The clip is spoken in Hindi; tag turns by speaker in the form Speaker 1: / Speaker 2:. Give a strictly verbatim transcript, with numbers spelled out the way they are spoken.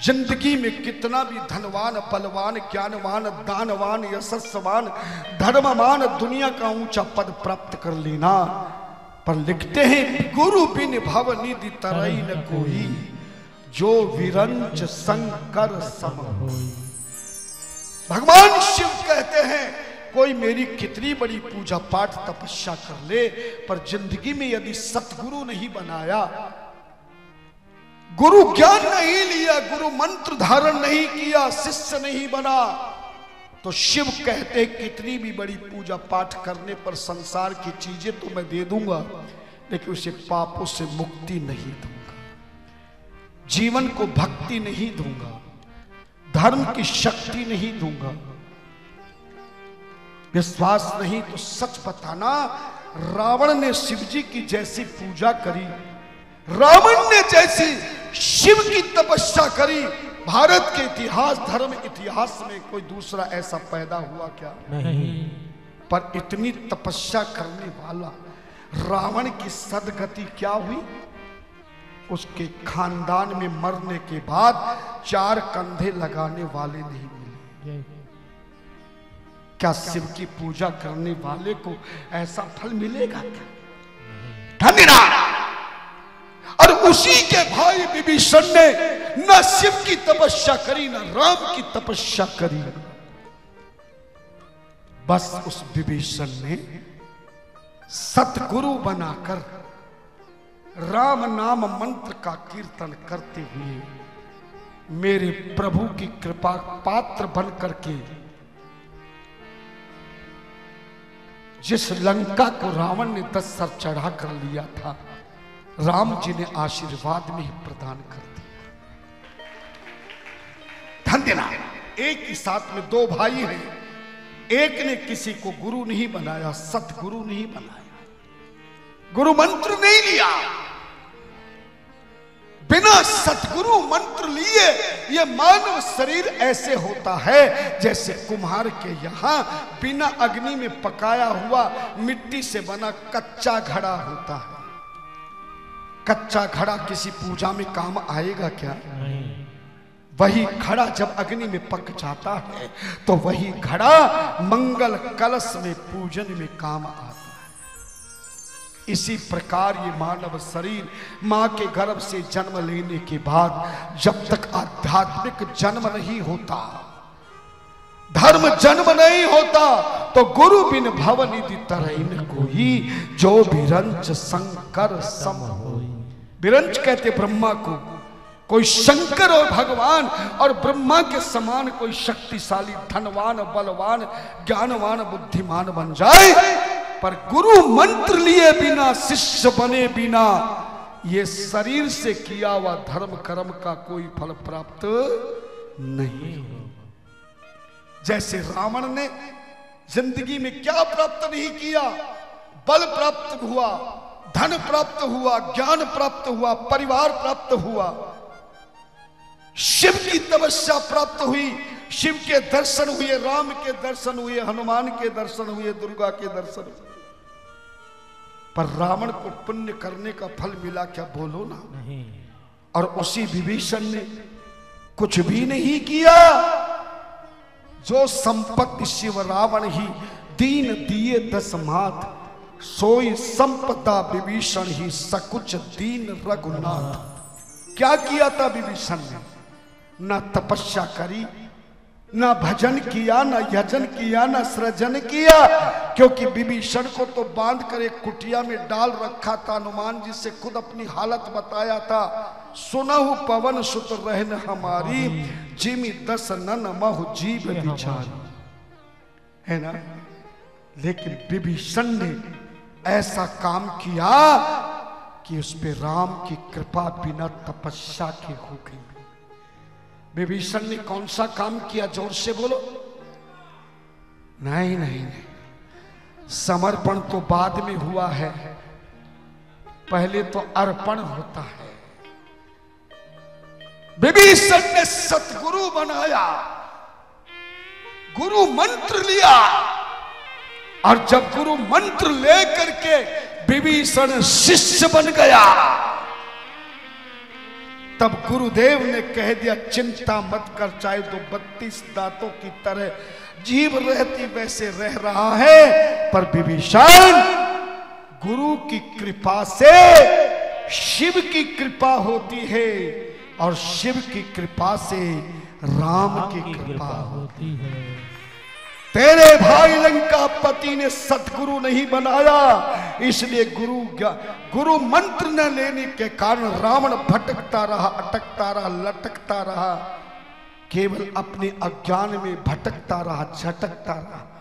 Speaker 1: जिंदगी में कितना भी धनवान, बलवान, ज्ञानवान, दानवान, यशस्वान, धर्मवान दुनिया का ऊंचा पद प्राप्त कर लेना, पर लिखते हैं गुरु बिन भव निधि तरई न कोई, जो विरंच शंकर सम होई। भगवान शिव कहते हैं कोई मेरी कितनी बड़ी पूजा पाठ तपस्या कर ले, पर जिंदगी में यदि सतगुरु नहीं बनाया, गुरु ज्ञान नहीं लिया, गुरु मंत्र धारण नहीं किया, शिष्य नहीं बना, तो शिव कहते कितनी भी बड़ी पूजा पाठ करने पर संसार की चीजें तो मैं दे दूंगा, लेकिन उसे पापों से मुक्ति नहीं दूंगा, जीवन को भक्ति नहीं दूंगा, धर्म की शक्ति नहीं दूंगा। विश्वास नहीं तो सच बताना, रावण ने शिव जी की जैसी पूजा करी, रावण ने जैसी शिव की तपस्या करी, भारत के इतिहास, धर्म इतिहास में कोई दूसरा ऐसा पैदा हुआ क्या? नहीं। पर इतनी तपस्या करने वाला रावण की सदगति क्या हुई? उसके खानदान में मरने के बाद चार कंधे लगाने वाले नहीं मिले। क्या शिव की पूजा करने वाले को ऐसा फल मिलेगा क्या? धन्यवाद। और उसी के भाई विभीषण ने न शिव की तपस्या करी, न राम की तपस्या करी, बस उस विभीषण ने सतगुरु बनाकर राम नाम मंत्र का कीर्तन करते हुए मेरे प्रभु की कृपा पात्र बन करके जिस लंका को रावण ने दस सर चढ़ा कर लिया था, राम जी ने आशीर्वाद में ही प्रदान कर दिया। धन्यवाद। एक ही साथ में दो भाई हैं, एक ने किसी को गुरु नहीं बनाया, सतगुरु नहीं बनाया, गुरु मंत्र नहीं लिया, बिना सतगुरु मंत्र लिए ये मानव शरीर ऐसे होता है जैसे कुम्हार के यहां बिना अग्नि में पकाया हुआ मिट्टी से बना कच्चा घड़ा होता है। कच्चा घड़ा किसी पूजा में काम आएगा क्या? नहीं। वही घड़ा जब अग्नि में पक जाता है तो वही घड़ा मंगल कलश में पूजन में काम आता है। इसी प्रकार ये मानव शरीर मां के गर्भ से जन्म लेने के बाद जब तक आध्यात्मिक जन्म नहीं होता, धर्म जन्म नहीं होता, तो गुरु बिन भव निधि तरई न कोई, जो विरंच शंकर सम होई। विरंच कहते ब्रह्मा को, कोई शंकर और भगवान और ब्रह्मा के समान कोई शक्तिशाली, धनवान, बलवान, ज्ञानवान, बुद्धिमान बन जाए, पर गुरु मंत्र लिए बिना, शिष्य बने बिना, ये शरीर से किया हुआ धर्म कर्म का कोई फल प्राप्त नहीं। जैसे रावण ने जिंदगी में क्या प्राप्त नहीं किया? बल प्राप्त हुआ, धन प्राप्त हुआ, ज्ञान प्राप्त हुआ, परिवार प्राप्त हुआ, शिव की तपस्या प्राप्त हुई, शिव के दर्शन हुए, राम के दर्शन हुए, हनुमान के दर्शन हुए, दुर्गा के दर्शन हुए, पर रावण को पुण्य करने का फल मिला क्या? बोलो ना। नहीं। और उसी विभीषण ने कुछ भी नहीं किया, जो संपत्ति शिव रावण ही दीन दिए दस मात, सोई संपदा विभीषण ही सकुच दीन रघुनाथ। क्या किया था विभीषण ने? ना तपस्या करी, ना भजन किया, ना यजन किया, ना सृजन किया, क्योंकि विभीषण को तो बांध कर एक कुटिया में डाल रखा था। हनुमान जी से खुद अपनी हालत बताया था, सुनहु पवन सुत रहन हमारी, जिमि दस नन महु जीव बिचारी, है ना। लेकिन विभीषण ने ऐसा काम किया कि उस पे राम की कृपा बिना तपस्या के हो गई। विभीषण ने कौन सा काम किया? जोर से बोलो। नहीं नहीं नहीं, समर्पण तो बाद में हुआ है, पहले तो अर्पण होता है। विभीषण ने सतगुरु बनाया, गुरु मंत्र लिया, और जब गुरु मंत्र लेकर के विभीषण शिष्य बन गया, तब गुरुदेव ने कह दिया चिंता मत कर, चाहे तो बत्तीस दांतों की तरह जीभ रहती वैसे रह रहा है, पर विभीषण गुरु की कृपा से शिव की कृपा होती है और शिव की कृपा से राम की कृपा होती है। तेरे भाई लंकापति ने सतगुरु नहीं बनाया, इसलिए गुरु गुरु मंत्र न लेने के कारण रावण भटकता रहा, अटकता रहा, लटकता रहा, केवल अपने अज्ञान में भटकता रहा, झटकता रहा।